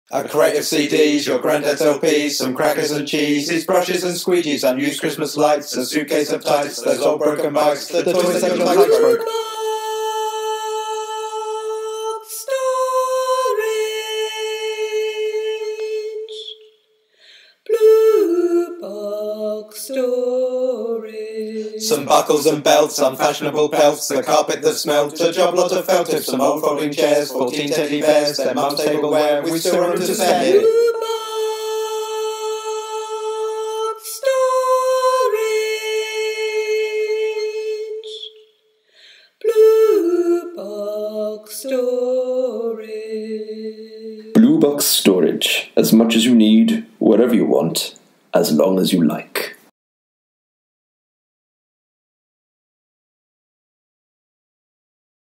A crate of CDs, your granddad's LPs, some crackers and cheese, his brushes and squeegees, unused Christmas lights, a suitcase of tights, those old broken mics, the toys that your legs broke. Blue box storage. Some buckles and belts, unfashionable pelts, the carpet that smelt, a job lot of felt tips, some old folding chairs, 14 teddy bears, their mum's tableware, we still room to spare here. Blue box storage. Blue box storage. Blue box storage. As much as you need, wherever you want, as long as you like.